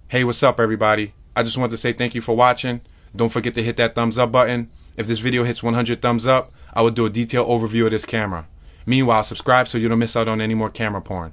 Hey, what's up everybody? I just wanted to say thank you for watching. Don't forget to hit that thumbs up button. If this video hits 100 thumbs up, I will do a detailed overview of this camera. Meanwhile, subscribe so you don't miss out on any more camera porn.